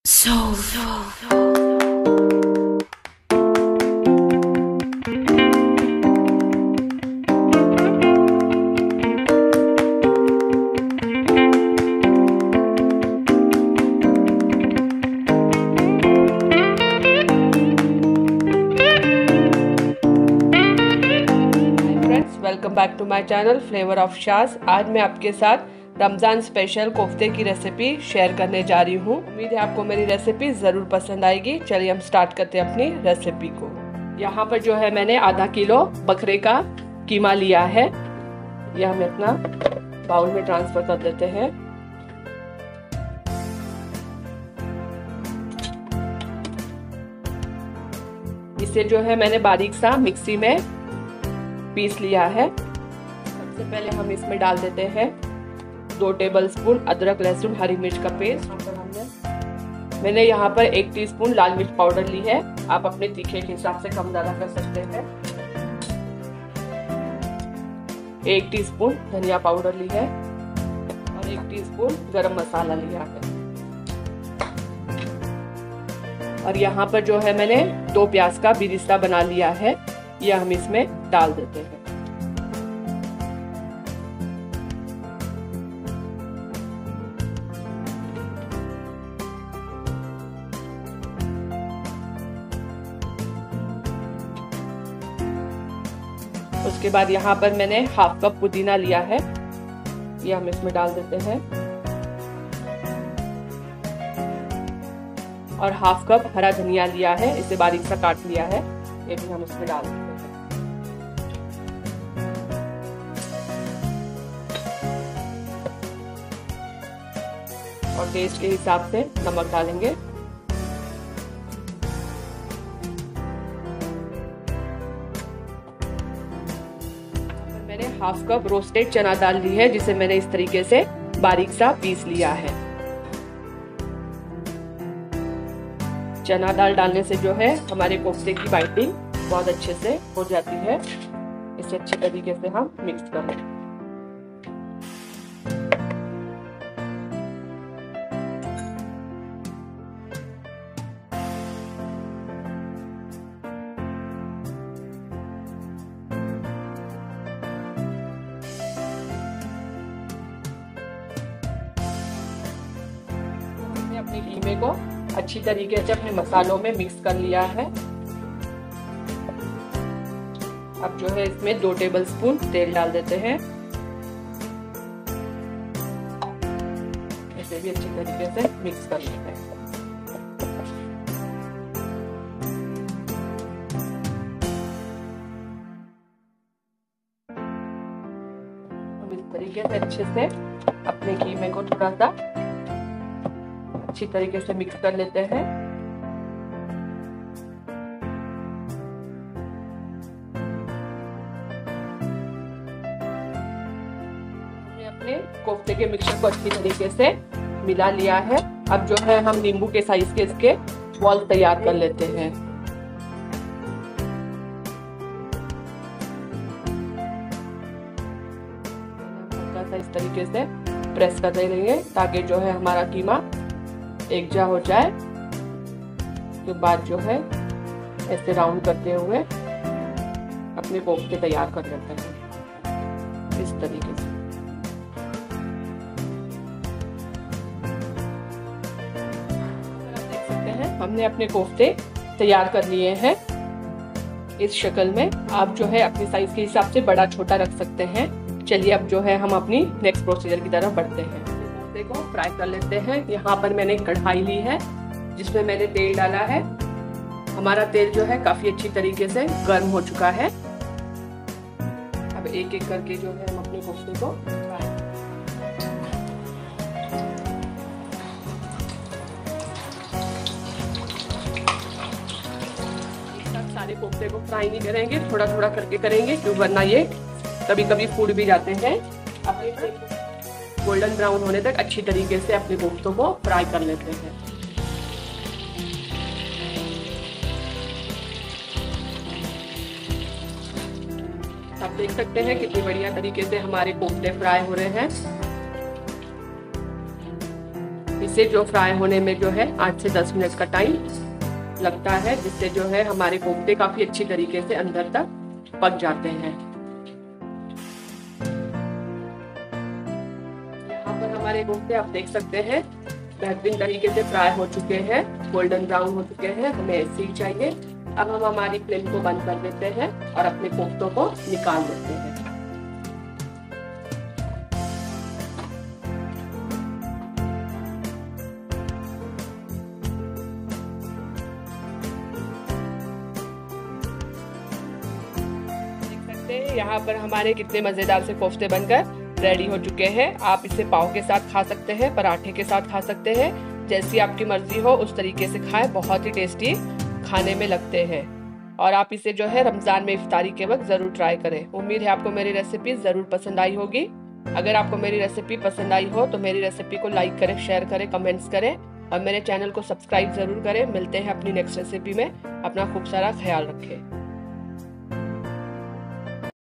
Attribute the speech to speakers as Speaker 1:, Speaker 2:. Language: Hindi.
Speaker 1: Welcome back to my channel flavour of Shaz. आज मैं आपके साथ रमज़ान स्पेशल कोफ्ते की रेसिपी शेयर करने जा रही हूँ। उम्मीद है आपको मेरी रेसिपी ज़रूर पसंद आएगी। चलिए हम स्टार्ट करते हैं अपनी रेसिपी को। यहाँ पर जो है मैंने आधा किलो बकरे का कीमा लिया है। यह हम अपना बाउल में ट्रांसफ़र कर देते हैं। इसे जो है मैंने बारीक सा मिक्सी में पीस लिया है। सबसे पहले हम इसमें डाल देते हैं 2 टेबलस्पून अदरक लहसुन हरी मिर्च का पेस्ट। मैंने यहाँ पर 1 टीस्पून लाल मिर्च पाउडर ली है। आप अपने तीखे के हिसाब से कम ज़्यादा कर सकते हैं। 1 टीस्पून धनिया पाउडर ली है और 1 टीस्पून गरम मसाला लिया है। और यहाँ पर जो है मैंने 2 प्याज का बिरिस्ता बना लिया है। यह हम इसमें डाल देते हैं। उसके बाद यहाँ पर मैंने हाफ कप पुदीना लिया है। यह हम इसमें डाल देते हैं। और हाफ कप हरा धनिया लिया है, इसे बारीक सा काट लिया है। ये भी हम इसमें डाल देते हैं। और टेस्ट के हिसाब से नमक डालेंगे। मैंने हाफ कप रोस्टेड चना दाल ली है, जिसे मैंने इस तरीके से बारीक सा पीस लिया है। चना दाल डालने से जो है हमारे कोफ्ते की बाइंडिंग बहुत अच्छे से हो जाती है। इसे अच्छे तरीके से हम मिक्स कर लें। हमने अपने कीमे को अच्छी तरीके से अपने मसालों में मिक्स कर लिया है। अब जो है इसमें 2 टेबलस्पून तेल डाल देते हैं। इसे भी अच्छी तरीके से मिक्स कर लेते हैं। हम इस तरीके से अच्छे से अपने कीमे को थोड़ा सा अच्छी तरीके से मिक्स कर लेते हैं। हमने अपने कोफ्ते के मिक्सचर को अच्छी तरीके से मिला लिया है। अब जो है हम नींबू के साइज के इसके बॉल तैयार कर लेते हैं। हल्का सा इस तरीके से प्रेस कर देंगे ताकि जो है हमारा कीमा एक जा हो जाए। उसके बाद जो है ऐसे राउंड करते हुए अपने कोफ्ते तैयार कर लेते हैं इस तरीके से। आप देख सकते हैं हमने अपने कोफ्ते तैयार कर लिए हैं इस शक्ल में। आप जो है अपने साइज के हिसाब से बड़ा छोटा रख सकते हैं। चलिए अब जो है हम अपनी नेक्स्ट प्रोसीजर की तरफ बढ़ते हैं। को फ्राई कर लेते हैं। यहाँ पर मैंने कढ़ाई ली है जिसमें मैंने तेल डाला है। हमारा तेल जो है काफी अच्छी तरीके से गर्म हो चुका है। अब एक एक करके जो है हम अपने कोफ्ते को फ्राई सारे कोफ्ते को फ्राई नहीं करेंगे, थोड़ा थोड़ा करके करेंगे क्योंकि वरना ये कभी कभी फूट भी जाते हैं। अपने गोल्डन ब्राउन होने तक अच्छी तरीके से अपने कोफ्तों को फ्राई कर लेते हैं। आप देख सकते हैं कितनी बढ़िया तरीके से हमारे कोफ्ते फ्राई हो रहे हैं। इसे जो फ्राई होने में जो है 8 से 10 मिनट का टाइम लगता है, जिससे जो है हमारे कोफ्ते काफी अच्छी तरीके से अंदर तक पक जाते हैं। यहाँ पर हमारे कोफ्ते आप देख सकते हैं बेहतरीन तरीके से फ्राई हो चुके हैं, गोल्डन ब्राउन हो चुके हैं, हमें ऐसे ही चाहिए। अब हम हमारी फ्लेम को बंद कर देते हैं और अपने कोफ्तों को निकाल देते हैं। यहाँ पर हमारे कितने मजेदार से कोफ्ते बनकर रेडी हो चुके हैं। आप इसे पाव के साथ खा सकते हैं, पराठे के साथ खा सकते हैं, जैसी आपकी मर्जी हो उस तरीके से खाएं। बहुत ही टेस्टी खाने में लगते हैं और आप इसे जो है रमजान में इफ्तारी के वक्त जरूर ट्राई करें। उम्मीद है आपको मेरी रेसिपी जरूर पसंद आई होगी। अगर आपको मेरी रेसिपी पसंद आई हो तो मेरी रेसिपी को लाइक करें, शेयर करें, कमेंट्स करें और मेरे चैनल को सब्सक्राइब जरूर करें। मिलते हैं अपनी नेक्स्ट रेसिपी में। अपना खूब सारा ख्याल रखें।